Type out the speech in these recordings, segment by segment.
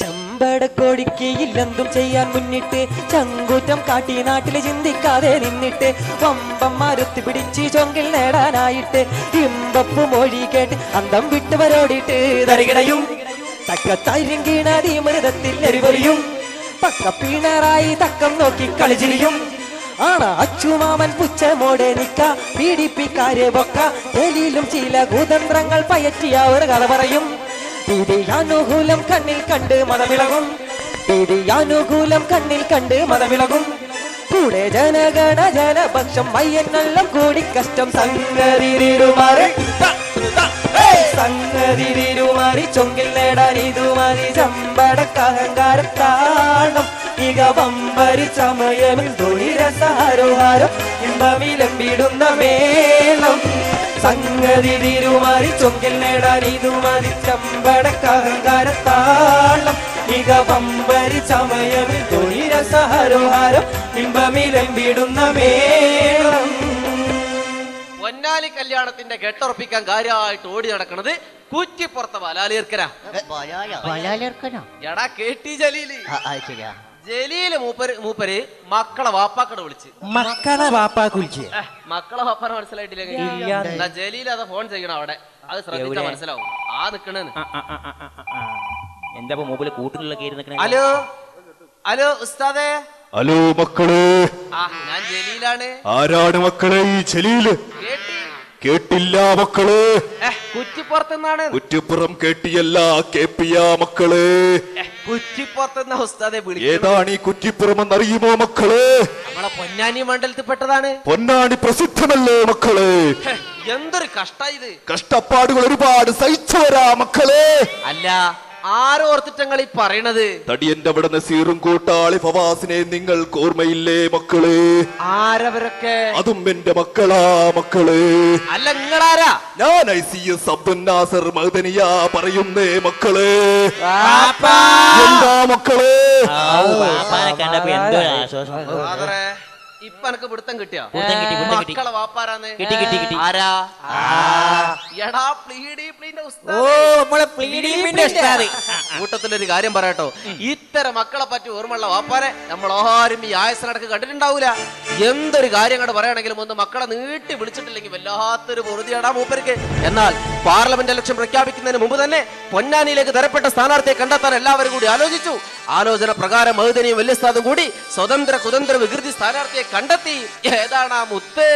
ചെമ്പടക്കോടിക്ക് ഇല്ലെന്തും ചെയ്യാൻ മുന്നിട്ട് ചങ്കൂറ്റം കാട്ടി നാട്ടില് ചിന്തിക്കാതെ നിന്നിട്ട് വമ്പന്മാരൊത്തി പിടിച്ച് ചൊങ്കിൽ നേടാനായിട്ട് ഇമ്പപ്പു മൊഴി കേട്ട് അന്തം വിട്ടുവരോടിട്ട് തരികിടയും തക്കത്തായിരം കീണാതി മൃതത്തിൽ എരിവറിയും പക്കപ്പീണറായി തക്കം നോക്കി കളിച്ചിരിയും ആണ അച്ചുമാമൻ പുച്ഛമോടെ നിക്ക പീഡിപ്പിക്കാരെ പൊക്ക തെളിയിലും ചില കുതന്ത്രങ്ങൾ പയറ്റിയ ഒരു കഥ പറയും വിധിയാനുകൂലം കണ്ണിൽ കണ്ട് മതമിളകും വിധിയാനുകൂലം കണ്ണിൽ കണ്ട് മതമിളകും കൂടെ ജനഗണ ജനപക്ഷം മയ്യെന്നെല്ലാം കൂടി കഷ്ടം സംഗതിരുമാറി ചൊങ്കിൽ നേടാൻ ഇതുമാറി ചമ്പടക്കഹങ്കാരത്താണം ഇക വമ്പരി സമയമിൽ തൊഴിരസാരോഹാരം ഇമ്പമിലമ്പിടുന്ന മേളം സംഗതി തിരുമാറി ചൊങ്കിൽ നേടാൻ ഇതുമാറി ചമ്പടക്കഹങ്കാരത്താളം ഇക വമ്പരി സമയമിൽ തൊഴിരസാരോഹാരം ഇമ്പമിലമ്പിടുന്ന മേളം. പൊന്നാലി കല്യാണത്തിന്റെ കെട്ടുറപ്പിക്കാൻ കാര്യമായിട്ട് ഓടി നടക്കണത് കുറ്റിപ്പുറത്തെ ബലാലിയർക്കനാ. എടാ കേട്ടി ജലീല് ജലീല് മൂപ്പര് മക്കളെ വാപ്പാക്കട വിളിച്ച് മക്കളെ മക്കളെ വാപ്പാനെ മനസ്സിലായിട്ടില്ല. ജലീൽ അത് ഫോൺ ചെയ്യണം അവിടെ, അത് ശ്രദ്ധിച്ചാ മനസ്സിലാവും ആ നിക്കണെന്ന്. എന്താ മൂപ്പില് കൂട്ടിലുള്ള ഹലോ ഹലോ ഉസ്താദേ. ഹലോ മക്കളെ, ഞാൻ ജലീലാണ്. ആരാണ് മക്കളെ ഈ ജലീല്? കേട്ടില്ല മക്കളെ. കുറ്റിപ്പുറത്തുനിന്നാണ്. കുറ്റിപ്പുറം കേട്ടിയല്ല, കേപ്പിയ മക്കളെ. കുറ്റിപ്പുറത്തുനിന്ന ഉസ്താദെ വിളി. ഏതാണ് ഈ കുറ്റിപ്പുറം എന്നറിയുമോ മക്കളെ? നമ്മളെ പൊന്നാനി മണ്ഡലത്തിൽ പെട്ടതാണ്. പൊന്നാനി പ്രസിദ്ധമല്ലേ മക്കളെ? എന്തൊരു കഷ്ടായത്. കഷ്ടപ്പാടുകൾ ഒരുപാട് സഹിച്ചവരാ മക്കളെ. അല്ല ആരോർത്തിട്ടങ്ങൾ ഈ പറയണത്? തടിയന്റെ അവിടെ നസീറും കൂട്ടാളി ഫവാസിനെ നിങ്ങൾക്ക് ഓർമ്മയില്ലേ മക്കളെ? ആരവരൊക്കെ? അതും എന്റെ മക്കളാ മക്കളെ. അല്ല നിങ്ങളാരാ? ഞാൻ ICS അബ്ദുൽ നാസർ മഹദനിയ പറയുന്നേ മക്കളെ. എന്താ മക്കളെ? ഇപ്പൊ എനക്ക് പിടുത്തം കിട്ടിയ മക്കളെ വാപ്പാരാന്ന് കൂട്ടത്തിലൊരു കാര്യം പറയട്ടോ, ഇത്തരം മക്കളെ പറ്റി ഓർമ്മയുള്ള വാപ്പാരെ നമ്മൾ ആരും ഈ ആയസനടക്ക് കണ്ടിട്ടുണ്ടാവൂല. എന്തൊരു കാര്യം കണ്ട് പറയുകയാണെങ്കിലും ഒന്ന് മക്കളെ നീട്ടി വിളിച്ചിട്ടില്ലെങ്കിൽ വല്ലാത്തൊരു പൊറുതിയാടാ മൂപ്പർക്ക്. എന്നാൽ പാർലമെന്റ് ഇലക്ഷൻ പ്രഖ്യാപിക്കുന്നതിന് മുമ്പ് തന്നെ പൊന്നാനിയിലേക്ക് തരപ്പെട്ട സ്ഥാനാർത്ഥിയെ കണ്ടെത്താൻ എല്ലാവരും കൂടി ആലോചിച്ചു. ആലോചന പ്രകാരം മഹദനിയും വല്യസ്ഥാതും കൂടി സ്വതന്ത്ര കുതന്ത്ര വികൃതി സ്ഥാനാർത്ഥിയെ കണ്ടെത്തി. ഏതാണ് ആ മുത്ത്?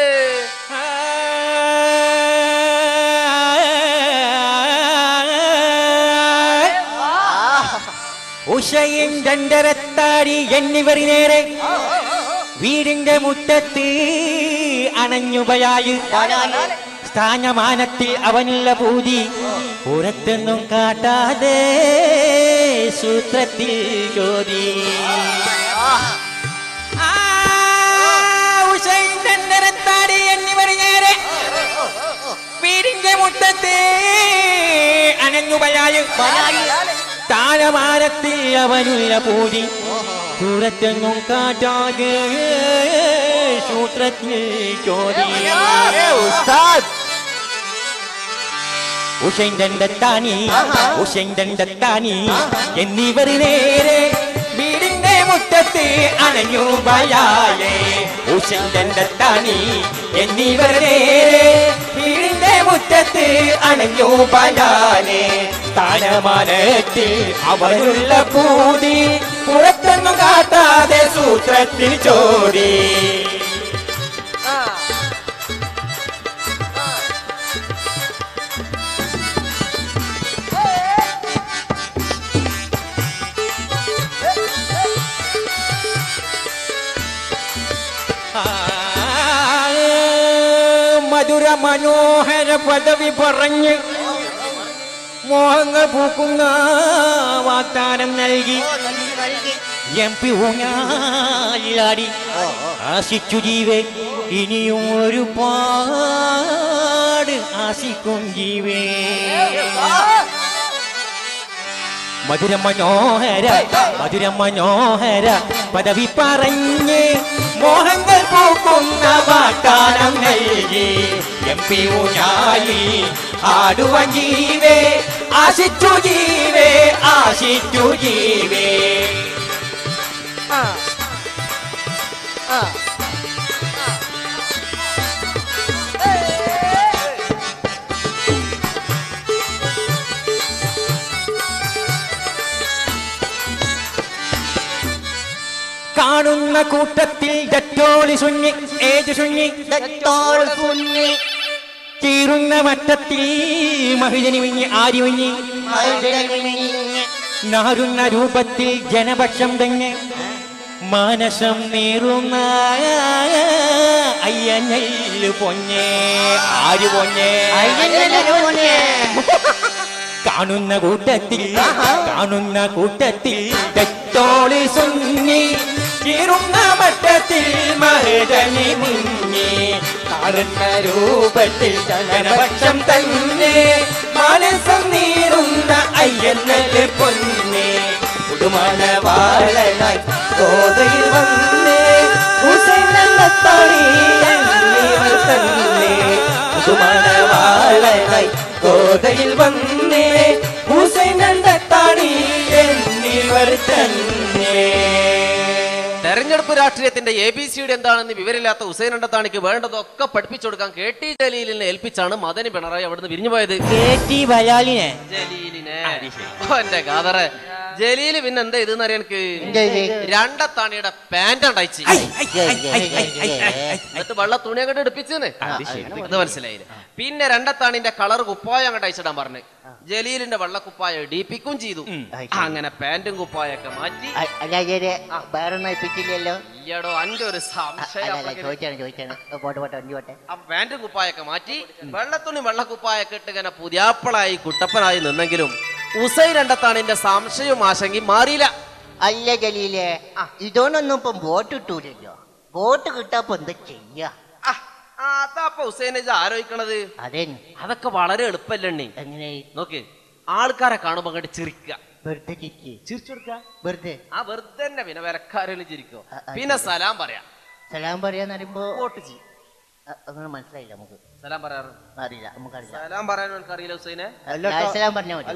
ഉഷയും രണ്ടരത്താടി എന്നിവർ നേരെ വീടിന്റെ മുറ്റത്ത് അണഞ്ഞുപയായി സ്ഥാനമാനത്തിൽ അവനുള്ള പൂതി പുറത്തൊന്നും കാട്ടാതെ സൂത്രത്തിൽ ചോദി. ഉഷൈന്തരത്താടി എന്നിവർ നേരെ വീടിന്റെ മുറ്റത്ത് അണഞ്ഞുപയായി സ്ഥാനമാനത്തിൽ അവനുള്ള പൂതി പുറത്തൊന്നും കാട്ടാതെ സൂത്രത്തിൽ ചോദി. ഉഷൈന്തണ്ടാനി എന്നിവർ നേരെ വീടിന്റെ മുറ്റത്ത് അണഞ്ഞു ബയാലേ. ഉഷൈന്തണ്ടാനി എന്നിവർ നേരെ വീടിന്റെ മുറ്റത്ത് അണഞ്ഞു ബയാലേ സ്ഥാനമാനത്തിൽ അവനുള്ള പൂതി പുറത്തൊന്നും കാട്ടാതെ സൂത്രത്തിൽ ചോദി. മധുര മനോഹര പദവി പറഞ്ഞ് മോഹങ്ങൾ പൂക്കുന്ന വാഗ്ദാനം നൽകി MP ഊഞ്ഞാലിലാടി ആശിച്ചു ജീവേ ഇനിയും ഒരുപാട് ആശിക്കും ജീവേ. മധുര മനോഹര പദവി പറഞ്ഞ് മോഹങ്ങൾ പൂക്കുന്ന വാഗ്ദാനം നൽകി MP ഊഞ്ഞാലി ആടുവൻ ജീവേ ആശിച്ചു ജീവേ ആശിച്ചു ജീവേ കാണുന്ന കൂട്ടത്തിൽ ഡറ്റോളി ശുന്നി ഏജ് ശുന്നി കീറുന്ന മറ്റത്തിൽ മഹിജനി മിഞ്ഞി ആരി മിഞ്ഞി നാരുന്ന രൂപത്തിൽ ജനപക്ഷം തന്നെ മാനസം നീറുന്ന അയ്യഞ്ഞു പൊഞ്ഞേ ആര് പൊഞ്ഞേ കാണുന്ന കൂട്ടത്തിൽ ഡറ്റോളി ശുന്നി കീറുന്ന മറ്റത്തിൽ മഹിജനി മുങ്ങി കാണുന്ന രൂപത്തിൽ ജനപക്ഷം തന്നെ മനസ്സം നീറുന്ന അയ്യന്നല് പൊന്നെ പുതുമണവാളനായി കോതയിൽ വന്നേ ഹുസൈനത്താണി എന്നിവർ തന്നെ പുതുമണവാളനായി കോതയിൽ വന്നേ ഹുസൈനത്താണി എന്നിവർ തന്നെ. തെരഞ്ഞെടുപ്പ് രാഷ്ട്രീയത്തിന്റെ ABCD എന്താണെന്ന് വിവരമില്ലാത്ത ഹുസൈൻ അണ്ടത്താണിക്ക് വേണ്ടതൊക്കെ പഠിപ്പിച്ചു കൊടുക്കാൻ KT ജലീലിനെ ഏൽപ്പിച്ചാണ് മദനി പിണറായി അവിടുന്ന് വിരിഞ്ഞു പോയത്. ജലീലിനെ എന്റെ കാതറെ ജലീല് പിന്നെ എന്താ ഇതെന്ന് അറിയാൻ എനിക്ക് രണ്ടത്താണിയുടെ പാന്റ് ഉണ്ടായിച്ച് എന്നിട്ട് വെള്ള തുണി അങ്ങോട്ട് എടുപ്പിച്ചെന്ന് അത് മനസ്സിലായില്ല. പിന്നെ രണ്ടത്താണിന്റെ കളർ കുപ്പായം അങ്ങോട്ട് അയച്ചിടാൻ പറഞ്ഞു. ജലീലിന്റെ വെള്ളക്കുപ്പായ ഇടിപ്പിക്കും ചെയ്തു. അങ്ങനെ പാന്റും കുപ്പായൊക്കെ മാറ്റി. ഈയടോ അന്റെ ഒരു സംശയം. പാന്റും കുപ്പായൊക്കെ മാറ്റി വെള്ളത്തുണി വെള്ളക്കുപ്പായൊക്കെ ഇട്ട് ഇങ്ങനെ പുതിയാപ്പളായി കുട്ടപ്പനായി നിന്നെങ്കിലും ഹുസൈൻ രണ്ടത്താണിന്റെ സംശയവും ആശങ്കയും മാറിയില്ല. അല്ല ജലീലെ, ഇതൊന്നും ഇപ്പം വോട്ട് കിട്ടൂലല്ലോ. വോട്ട് കിട്ടാപ്പൊ എന്താ ചെയ്യാ? അതാപ്പൊ ഹുസൈനെ ആലോചിക്കണത്. അതെ, അതൊക്കെ വളരെ എളുപ്പല്ലേ. എങ്ങനെ നോക്ക്, ആൾക്കാരെ കാണുമ്പോ അങ്ങോട്ട് ചിരിക്കുക, വെറുതെ ചിരിച്ചു കൊടുക്കുക. വെറുതെ വെറുതെ തന്നെ. പിന്നെ വിലക്കാരെല്ലാം ചിരിക്കോ. പിന്നെ സലാം പറയാം. സലാം പറയാന്ന് പറയുമ്പോ വോട്ട് ചെയ്യും. അങ്ങനെ മനസ്സിലായില്ല നമുക്ക്. സലാം പറയാറ് അറിയില്ല, നമുക്കറിയില്ല. സലാം പറയാനും എനിക്കറിയില്ല ഹുസൈനെ. സലാം പറഞ്ഞാ മതി.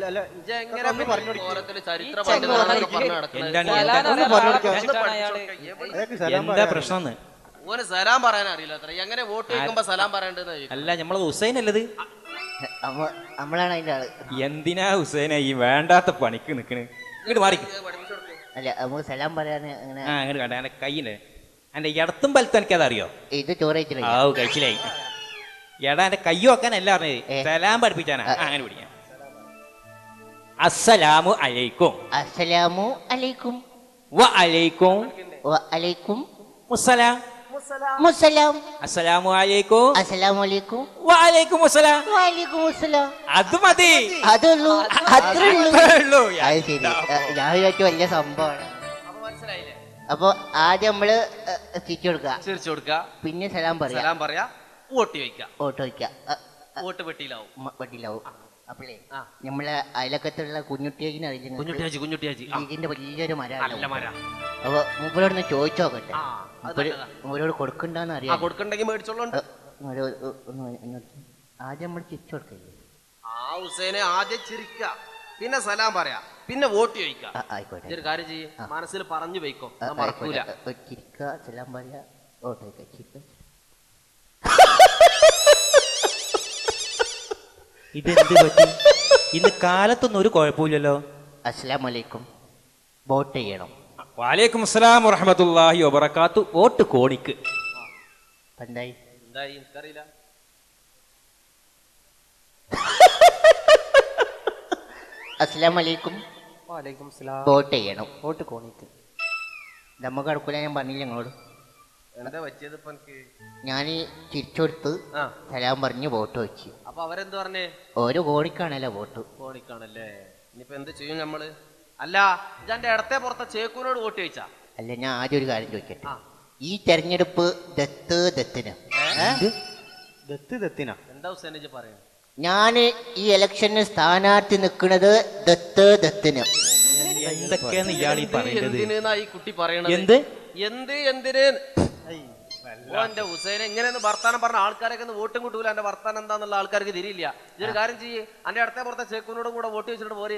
എന്താ പ്രശ്നം? ഓന് സലാം പറയാൻ അറിയില്ല. അത്ര എങ്ങനെ വോട്ട് ചോദിക്കുമ്പോ സലാം പറയണ്ടെന്ന്. അല്ല, നമ്മളത് ഹുസൈൻ അല്ലത്. നമ്മളാണ് അതിന്റെ ആള്. എന്തിനാ ഹുസൈനെ ഈ വേണ്ടാത്ത പണിക്ക് നിക്കണ്? ഇങ്ങോട്ട് മാറി. അല്ല, നമുക്ക് സലാം പറയാന് അങ്ങനെ. അങ്ങോട്ട് കണ്ട എന്റെ കയ്യില് എന്റെ ഇടത്തും വലത്തും എനിക്കത് അറിയോ? ഇത് ചോറ് കഴിച്ചില്ലായി. എടാ എന്റെ കയ്യോ വെക്കാനല്ല പറഞ്ഞത്, സലാം പഠിപ്പിച്ചാനാ. അങ്ങനെ പിടിക്കാം. അസ്സലാമു അലൈക്കും. അസ്സലാമു അലൈക്കും. വ അലൈക്കും. വ അലൈക്കും മുസ്സലാം. മുസ്സലാം. അസ്സലാമു അലൈക്കും. അസ്സലാമു അലൈക്കും. വ അലൈക്കും മുസ്സലാം. വ അലൈക്കും മുസ്സലാം. അത് മതി. അതുള്ളൂ, അത്രേ ഉള്ളൂ. അത് ശരി. ഞാൻ വിചാരിച്ചു വലിയ സംഭവമാണ്. അപ്പൊ ആദ്യം നമ്മള് ചിരിച്ചു കൊടുക്കുക, പിന്നെ സലാം പറയാ, വോട്ട് ചോദിക്കാം. വോട്ട് ചോദിക്കാം. വോട്ട് വെട്ടിയിലാവും. അപ്പളേ നമ്മളെ അയലക്കത്തുള്ള കുഞ്ഞുട്ടിയാജിനെ ഇതിന്റെ വലിയൊരു മരമാണ്. അപ്പൊ മൂപ്പരോട് ചോദിച്ചു നോക്കട്ടെ, മൂപ്പരോട് കൊടുക്കണ്ടെന്ന് അറിയാം. കൊടുക്കണ്ടെങ്കിൽ മേടിച്ചോളുണ്ട്. ആദ്യം നമ്മൾ ചിരിച്ചു കൊടുക്കില്ലേ? ഹുസൈനെ ആദ്യം ചിരിക്ക, പിന്നെ സലാം പറയാ, പിന്നെ വോട്ട് ചോദിക്കാം. ആയിക്കോട്ടെ. ഒരു കാര്യം ചെയ്യും, മനസ്സിൽ പറഞ്ഞു പോയിക്കോ, മറക്കൂല. ചിരിക്ക, സലാം പറയാ, വോട്ട് ചോദിക്കാം. ഇതെന്ത് പറ്റി? ഇന്ന് കാലത്തൊന്നും ഒരു കുഴപ്പമില്ലല്ലോ. അസ്സലാമു അലൈക്കും. വോട്ട് ചെയ്യണം. വലൈക്കും അസ്സലാം വറഹ്മത്തുള്ളാഹി വബറകാത്തു. വോട്ട് കോണിക്ക്. എന്തായി എനിക്കറിയില്ല. അസ്സലാമു അലൈക്കും. വോട്ട് ചെയ്യണം. വോട്ട് കോണിക്ക്. നമുക്ക് അടുക്കൂല. ഞാൻ പറഞ്ഞില്ല നിങ്ങളോട്. എന്താ പറ്റിയത്? ഞാൻ ചിരിച്ചെടുത്ത് സലാം പറഞ്ഞ് വോട്ട് വെച്ചു. അപ്പൊ അവരെന്ത് പറഞ്ഞേ? ഓരോ കോണിക്കാണല്ലോ വോട്ട്. കോണിക്കാണല്ലേ. ഇനിയിപ്പോ എന്ത് ചെയ്യും നമ്മള്? അല്ല, ഇതെന്റെ ഇടത്തെ പുറത്തെ ചേക്കൂനോട് വോട്ട് ചോദിച്ചാ? അല്ല, ഞാൻ ആദ്യം ഒരു കാര്യം ചോദിക്കട്ടെ. ഈ തെരഞ്ഞെടുപ്പ് ദത്തിന് എന്താ ഹുസൈനജി പറയുന്നത്? ഞാൻ ഈ ഇലക്ഷന് സ്ഥാനാർത്ഥി നിൽക്കുന്നത് ദത്തിന്. എന്തൊക്കെയാണ് ഇയാൾ ഈ പറയുന്നത്? ഈ കുട്ടി പറയണത് എന്ത് എന്തിന്? എന്റെ ഹുസൈനെ ഇങ്ങനെയൊന്ന് വർത്താനം പറഞ്ഞ ആൾക്കാരൊക്കെ വോട്ടും കിട്ടൂല. എന്റെ വർത്താനം എന്താന്നുള്ള ആൾക്കാർക്ക് തിരിയില്ല. ഇതൊരു കാര്യം ചെയ്യേ, എന്റെ അടുത്ത പുറത്തെ ചേക്കൂനോടും കൂടെ വോട്ട് വെച്ചിട്ട് പോരെ.